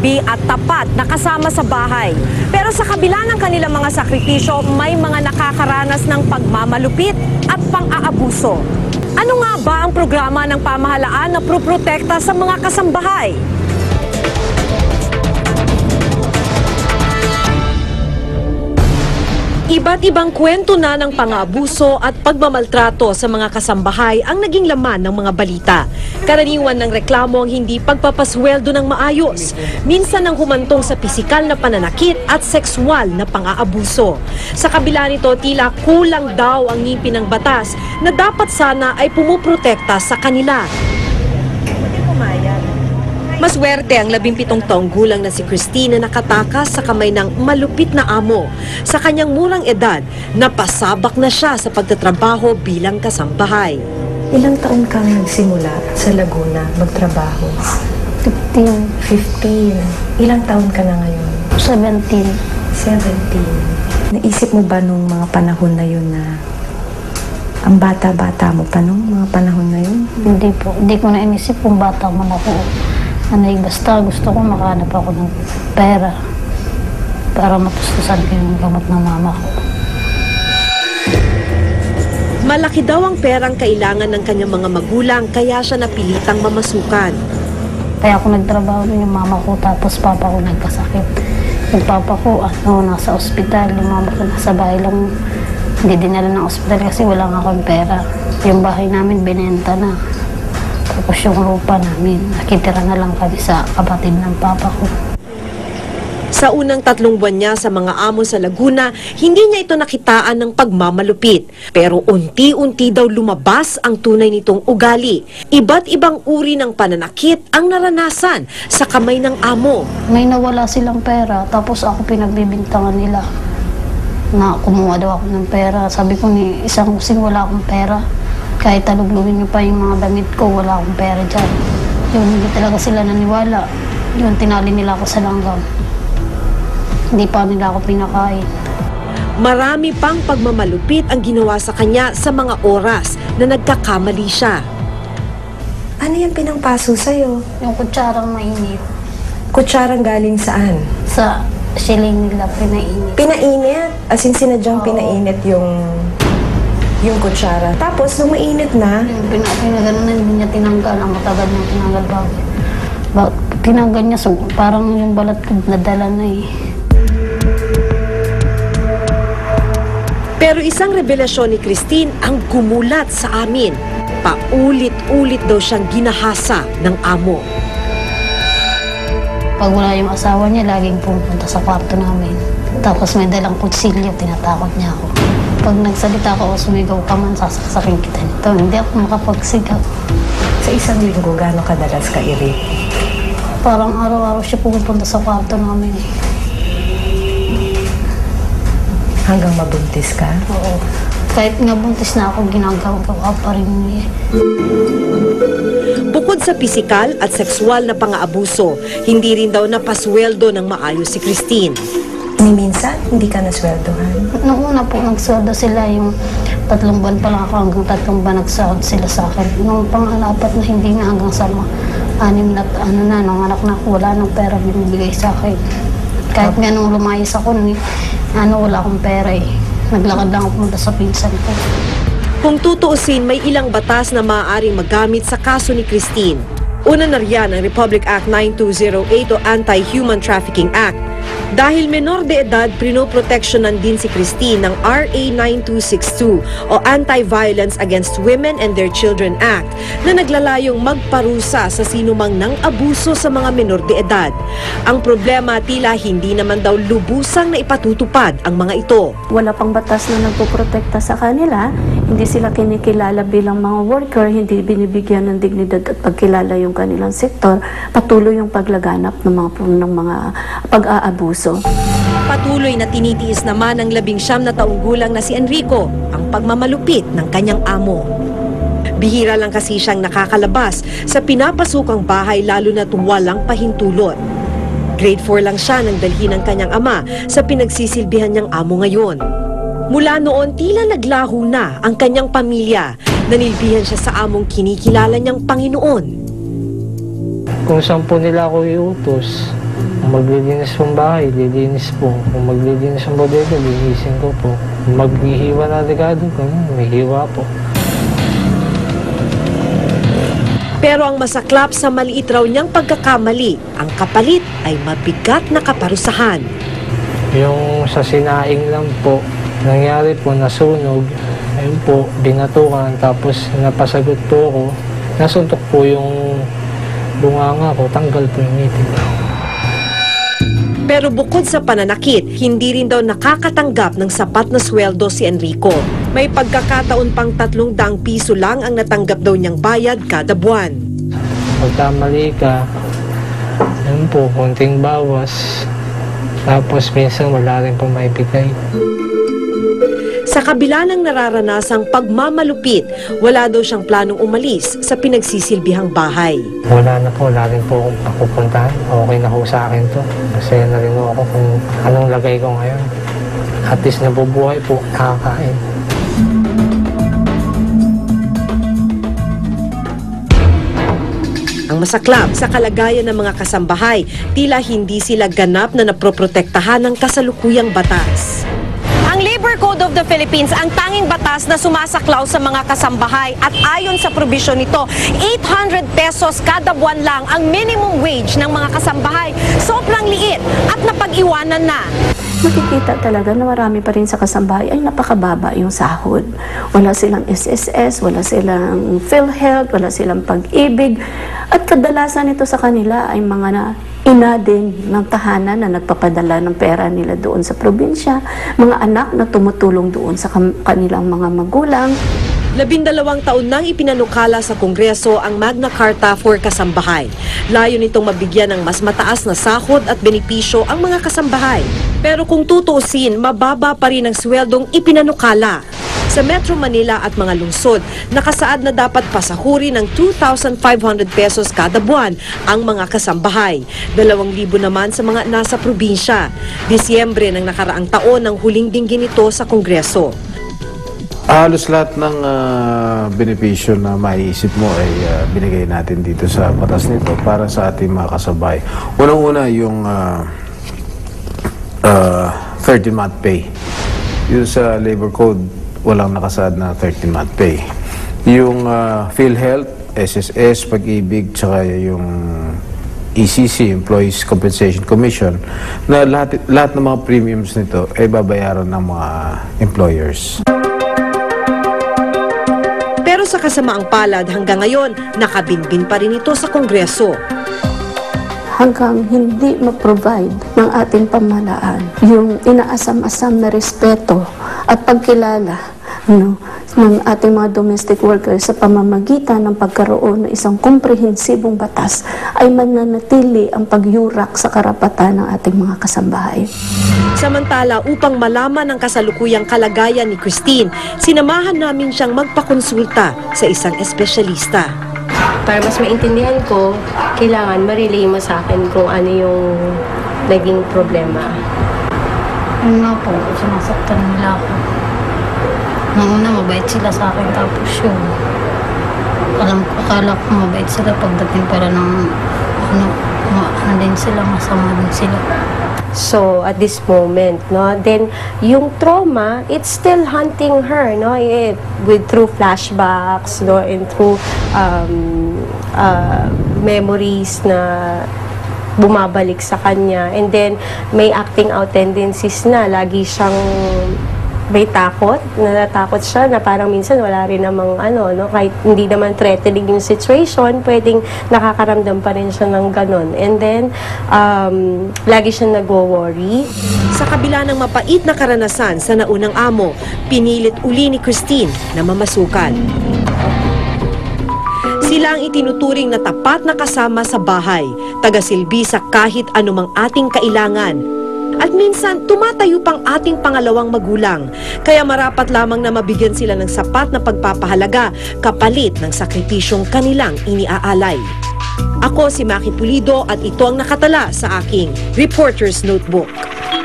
gabi at tapat na kasama sa bahay. Pero sa kabila ng kanilang mga sakripisyo, may mga nakakaranas ng pagmamalupit at pang-aabuso. Ano nga ba ang programa ng pamahalaan na proprotekta sa mga kasambahay? Iba't ibang kwento na ng pang-aabuso at pagmamaltrato sa mga kasambahay ang naging laman ng mga balita. Karaniwan ng reklamo ang hindi pagpapasweldo ng maayos. Minsan ang humantong sa pisikal na pananakit at sexual na pang-aabuso. Sa kabila nito, tila kulang daw ang ngipin ng batas na dapat sana ay pumuprotekta sa kanila. Maswerte ang 17 taong gulang na si Christine na nakatakas sa kamay ng malupit na amo. Sa kanyang murang edad, napasabak na siya sa pagtatrabaho bilang kasambahay. Ilang taon kang nagsimula sa Laguna magtrabaho? 15. Ilang taon ka na ngayon? 17. 17. Naisip mo ba nung mga panahon na yun na ang bata-bata mo pa nung mga panahon na yun? Hindi po. Hindi ko na inisip kung bata man ako. Basta gusto ko makahanap ako ng pera para matustusan ko yung gamot ng mama ko. Malaki daw ang perang kailangan ng kanyang mga magulang kaya siya napilitang mamasukan. Kaya ako nagtrabaho din yung mama ko tapos papa ko nagkasakit. Yung papa ko nasa ospital, yung mama ko nasa bahay lang. Hindi dinala ng ospital kasi wala nga akong pera. Yung bahay namin binenta na. Tapos yung lupa namin, nakitira na lang kami sa kapatid ng papa ko. Sa unang 3 buwan niya sa mga amo sa Laguna, hindi niya ito nakitaan ng pagmamalupit. Pero unti-unti daw lumabas ang tunay nitong ugali. Iba't ibang uri ng pananakit ang naranasan sa kamay ng amo. May nawala silang pera, tapos ako pinagbibintangan nila na kumuha daw ako ng pera. Sabi ko ni isang kusing wala akong pera. Kahit taluglugin niyo pa yung mga damit ko, wala akong pera dyan. Yun, hindi talaga sila naniwala. Yun, tinali nila ako sa langgam. Hindi pa nila ako pinakain. Marami pang pagmamalupit ang ginawa sa kanya sa mga oras na nagkakamali siya. Ano yung pinangpaso sa'yo? Yung kutsarang mainit, Kutsarang galing saan? sa siling nila pinainit. Pinainit? As in sinadyang pinainit yung kutsara. Tapos, nung mainit na, Yung pinagano na hindi niya tinanggal. Ang matagal niya tinanggal bago. Tinanggal niya, so parang yung balat ko nadala na eh. Pero isang revelasyon ni Christine ang gumulat sa amin. Paulit-ulit daw siyang ginahasa ng amo. Pag wala yung asawa niya, laging pumunta sa kwarto namin. Tapos may dalang kutsilyo, tinatakot niya ako. Pag nagsalita ko o sumigaw ka man, sasaksakin kita nito. Hindi ako makapagsigaw. sa isang linggo, gano'ng kadalas ka i-rape? Parang araw-araw siya pupunta sa kwarto namin. Hanggang mabuntis ka? Oo. Kahit nga buntis na ako, ginagawa pa rin niya. Bukod sa pisikal at sexual na pang-aabuso, hindi rin daw napasweldo ng maayos si Christine. Ni minsan, hindi ka nasweldohan? Nung una po, nagsweldo sila yung 3 buwan pa lang ako, hanggang 3 buwan nagsahod sila sa akin. Nung pang-alapat na hindi nga hanggang sa 6 na nung anak na ako, wala nang pera binibigay sa akin. Kahit nga nung lumayas ako, wala akong pera eh. Naglakad lang ako punta sa pinsan ko. Kung tutuusin, may ilang batas na maaaring magamit sa kaso ni Christine. Una na riyan ang Republic Act 9208 o Anti-Human Trafficking Act. Dahil menor de edad, pinoproteksyonan din si Christine ng RA 9262 o Anti-Violence Against Women and Their Children Act na naglalayong magparusa sa sinumang nang abuso sa mga menor de edad. Ang problema, tila hindi naman daw lubusang na ipatutupad ang mga ito. Wala pang batas na nagpoprotekta sa kanila, hindi sila kinikilala bilang mga worker, hindi binibigyan ng dignidad at pagkilala yung kanilang sektor, patuloy yung paglaganap ng mga pag-aabuso. Patuloy na tinitiis naman ng 19 na taong gulang na si Enrico ang pagmamalupit ng kanyang amo. Bihira lang kasi siyang nakakalabas sa pinapasukang bahay lalo na't walang pahintulot. Grade 4 lang siya nang dalhin ng kanyang ama sa pinagsisilbihan niyang amo ngayon. Mula noon, tila naglaho na ang kanyang pamilya. Nanilbihan siya sa among kinikilala niyang Panginoon. Kung saan po nila ako iutos, Kung maglilinis ng bahay, lilinis po. Kung maglilinis ng bodega, linisin ko po. Kung maghihiwa na regado, may hiwa po. Pero ang masaklap sa maliit raw niyang pagkakamali, ang kapalit ay mabigat na kaparusahan. Yung sa sinaing lang po, nangyari po, nasunog. Ayun po, binatukan, tapos napasagot po ako. Nasuntok po yung bunganga ko, tanggal po yung ngipin. Pero bukod sa pananakit, hindi rin daw nakakatanggap ng sapat na sweldo si Enrico. May pagkakataon pang 300 piso lang ang natanggap daw niyang bayad kada buwan. Pagkamali ka, ayun po, konting bawas. Tapos minsan wala rin po maibigay. Sa kabila ng nararanasang pagmamalupit, wala daw siyang planong umalis sa pinagsisilbihang bahay. Wala na po, wala rin po akong papupuntahan. Okay na po sa akin to. Masaya na rin ako kung anong lagay ko ngayon. At least nabubuhay po, nakakain. Ang masaklap sa kalagayan ng mga kasambahay, tila hindi sila ganap na naproprotektahan ng kasalukuyang batas. Ang Labor Code of the Philippines ang tanging batas na sumasaklaw sa mga kasambahay at ayon sa probisyon nito, 800 pesos kada buwan lang ang minimum wage ng mga kasambahay. Sobrang liit at napag-iwanan na. Makikita talaga na marami pa rin sa kasambahay ay napakababa yung sahod. Wala silang SSS, wala silang PhilHealth, wala silang pag-ibig. At kadalasan ito sa kanila ay mga ina din ng tahanan na nagpapadala ng pera nila doon sa probinsya, mga anak na tumutulong doon sa kanilang mga magulang. 12 taon nang ipinanukala sa Kongreso ang Magna Carta for Kasambahay. Layo nitong mabigyan ng mas mataas na sahod at benepisyo ang mga kasambahay. Pero kung tutuusin, mababa pa rin ang sweldong ipinanukala. Sa Metro Manila at mga lungsod, nakasaad na dapat pasahuri ng 2,500 pesos kada buwan ang mga kasambahay. 2,000 naman sa mga nasa probinsya. Disyembre ng nakaraang taon ang huling dinggin ito sa Kongreso. Halos lahat ng benepisyo na maiisip mo ay binigay natin dito sa batas nito para sa ating mga kasabay. Unang-una yung 13-month pay. Yung sa Labor Code, walang nakasaad na 13-month pay. Yung PhilHealth, SSS, Pag-ibig, tsaka yung ECC, Employees Compensation Commission, na lahat ng mga premiums nito ay babayaran ng mga employers. Pero sa kasamaang palad hanggang ngayon, nakabinbin pa rin ito sa Kongreso. Hanggang hindi ma-provide ng ating pamahalaan yung inaasam-asam na respeto at pagkilala ng ating mga domestic workers sa pamamagitan ng pagkaroon ng isang komprehensibong batas ay mananatili ang pagyurak sa karapatan ng ating mga kasambahay. Samantala, upang malaman ang kasalukuyang kalagayan ni Christine, sinamahan namin siyang magpakonsulta sa isang espesyalista. Para mas maintindihan ko, kailangan ma-relay mo sa akin kung ano yung naging problema. Yun nga po, sinasaktan nila ako. Nung una, mabait sila sa akin, tapos yun. Akala ko mabait sila pagdating pala ng ano din sila, masama din sila. So, at this moment, no, then yung trauma, it's still hunting her, no, through flashbacks, no, and through memories na bumabalik sa kanya. And then, may acting out tendencies na, lagi siyang may takot, natatakot siya na parang minsan wala rin namang no, kahit hindi naman threatening yung situation, pwedeng nakakaramdam pa rin siya ng ganon. And then, lagi siya nagwo-worry. Sa kabila ng mapait na karanasan sa naunang amo, pinilit uli ni Christine na mamasukan. Sila ang itinuturing na tapat na kasama sa bahay, tagasilbi sa kahit anumang ating kailangan. At minsan, tumatayo pang ating pangalawang magulang. Kaya marapat lamang na mabigyan sila ng sapat na pagpapahalaga kapalit ng sakripisyong kanilang iniaalay. Ako si Maki Pulido at ito ang nakatala sa aking Reporter's Notebook.